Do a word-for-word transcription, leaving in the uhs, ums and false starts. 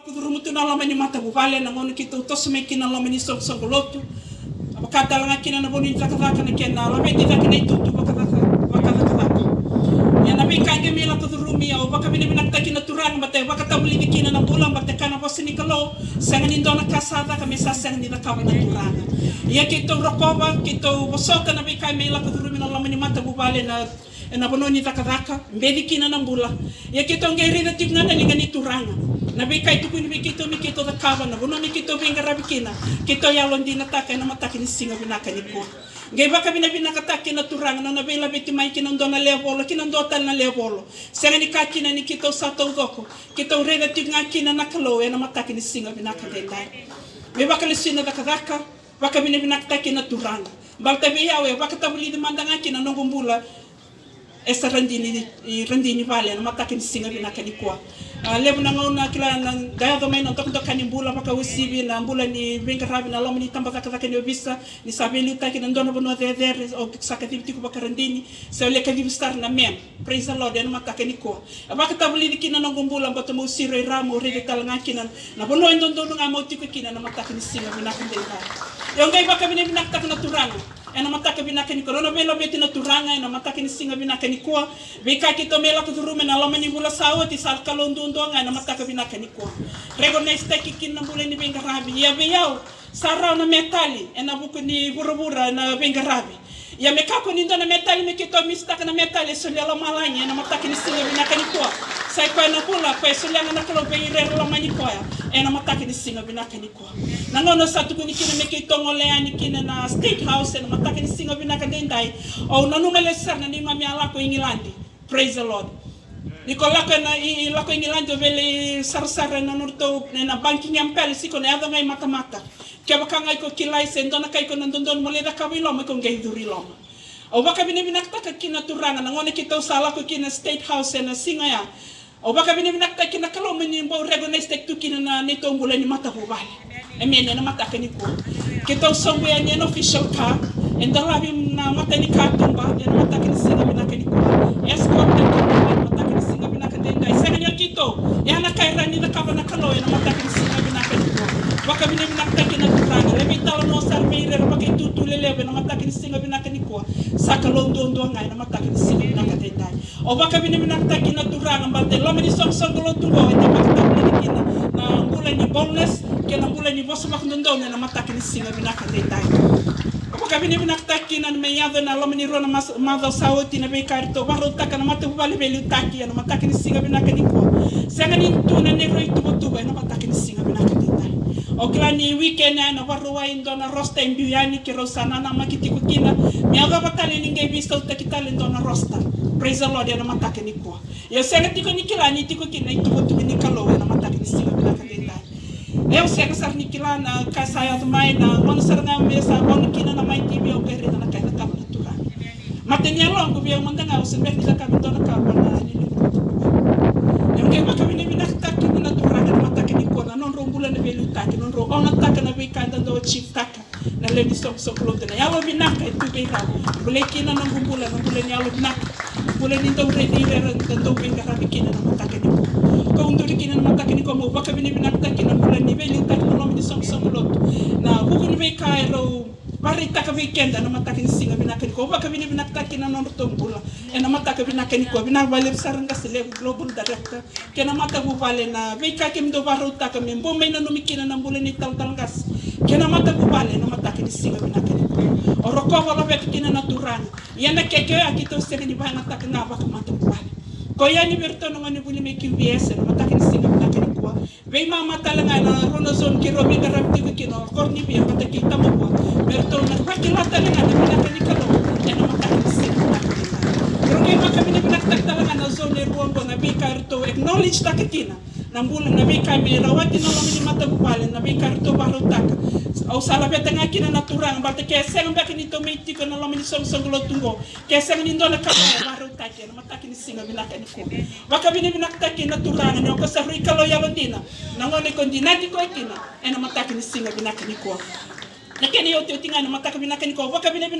Rumutu na lama ni mata buvale na ngono kita utos me kina lama ni sok sok lotu. Abakata langa kina na boni taka taka na kena lama di taka na itu tu bakata bakata taka. Ya nabi kange mila tu rumi ya baka bini binak taki na turang bate bakata buli di kina na bulan bate kana posini kalau sangan indona kasada kami sasang ni nakawa na turang. Ya kita rokoba kita bosota nabi kange mila tu rumi na lama ni mata buvale na na bononi taka taka mbedi kina na bula. Ya kita ngeri na tigna na lingani turanga. Nabi kai tuku ni kito mi kito da kava na bono mi kito binga rabikina kito ya londi na taka na mataki ni singa binaka ni ko ngai baka bina bina kataki na turang na nabi la beti mai kina ndona levolo kina ndota na levolo senga ni kakina ni kito sato goko kito reda tinga kina na kalo na mataki ni singa binaka dai dai me baka le sina da kadaka baka bina bina kataki na turang balta be yawe baka tabuli de mandanga kina nongombula esa randini randini vale na mataki ni singa binaka ni ko lebu na ngona kila na gaya do mai no tok tok kani bula maka usibi na bula ni benga rabi na lomi ni tamba taka taka ni obisa ni sabeli taki na ndono bono de der o saka tibti ko bakarandini se le kadi star na mem praise the lord na maka kani ko abaka tabuli di kina no gumbula mbato mo siro ramo rede talanga kina na bono ndondo nga mo tiko kina na maka kani singa bina kende yo ngai baka bina bina taka na turanga ena mataka binaka ni corona velo beti na turanga ena mataka ni singa binaka ni kwa beka kito mela kuturume na lama ni bula sawo ti sal kalondu ndonga ena mataka binaka ni kwa rego na steki kin na bula ni benga rabi ya beyao sarau na metali ena buku ni burubura na benga rabi ya mekako ni ndona metali mekito mistaka na metali so lela malanya ena mataka ni singa binaka ni kwa sai kwa na bula kwa so lela na kalo beire la mani kwa ena mataka ni singa binaka ni kwa na ngono satu kuni kina mekito ngoleani kina na state house ena mataka ni singa binaka dendai o na numele sana ni mami alako ingilandi praise the lord nikola ko na ilako ingilandi vele sarsara na nurto na banking ampel siko na ado ngai mata mata ke baka ngai ko kilai sendona kai ko nandondon mole da kabilo mo ko ngai durilo o baka bini binakta kina turanga na ngone kita usala ko kina state house na singa ya o baka bini binakta kina kalo meni bo recognize tek tu kina na nito ngula ni mata ho bali emene na mata kani ko kita usombe ya no official car endala bim na mata ni katumba ya mata kini singa binakani ko escort tek mata kini singa binakani dai senga kito ya na kaira ni na kava na kalo ya mata kini singa binakani ko baka bini binakta kina turanga le bitalo no sarmeire ro baka tutu le lebe na mata kini singa binakani ko saka londo ndo ngai na mata kini singa binakani dai o baka bini binakta kina turanga mbate lo meni som som lo tulo eta baka bini kina na mbula ni bonus kena mbula ni bosu mak ndo na mata kini singa binakani dai baka bini binakta kina me yado na lo meni rona mas mado sauti na be karto baro taka na mata bali beli taki na mata kini singa binakani ko senga ni tuna ne roi tubo tubo na mata kini singa binakani dai o klani weekend na warwa indona rosta imbiani ke rosana na makiti kukina mi aga batale ninge bisto takitale indona rosta praise the lord na mata kini ko ya senga tiko nikilani tiko kina tubo tubo ni kalo na mata kini singa binakani dai eu senga sar nikilana kasaya mai na mon sarnga mesa mon kina na mai tv o kere na kai na kabla tuka matenya longo bi mandanga usen beti da kabla na kabla na ni eu ngai makabini binakta kina tuka na mata kini ko na non rombula na belu taki non ro ona taka na be kanda do chief taka na le ni sok sok lo na yawo binaka tu be ra bule kina na rombula na bule ni yawo binaka bule ni do re di re da do be ga kina na mata kini ko ko ndo kina na mata kini ko mo baka bini binakta kina bule ni be ni taka no mi sok sok lo na buku ni be kai ro bari taka weekend na mata kini singa binaka ko baka bini binakta kina non to bula ena mata ka binaka ni ko bina vale saranga sele global director kena mata bu vale na be ka kim do baro taka membo me na no mikina na bule ni tal tal gas kena mata bu vale na mata kini singa binaka ni ko o roko wala be kina na turana yanda keke akito sele ni bana taka na ba mata bu vale ko yani berto no ngani buli me Q V S na mata kini singa binaka ni ko be ma mata la ngana rono zone ki robi garabti ko kino korni bi mata kita mo ko berto na pakila tala ngana binaka ni kalo ena mata kini singa binaka ni Rungay makabini binaktak talaga na zone ruang ko na bikar to acknowledge takakina nang bulan na bikar may rawati na lang ni matagupalan na bikar to baro taka o salapet nga kina naturang bata kaya ang bakin ito may tiko na lang ni song song lotungo kaya sang nindo na kaya baro taka na matakin singa binakan ko makabini binaktak naturang na ko sa rikalo yalondina nangone kondi nati ko kina ena matakin singa binakan ko na kaya niyo tinga na matakin binakan ko makabini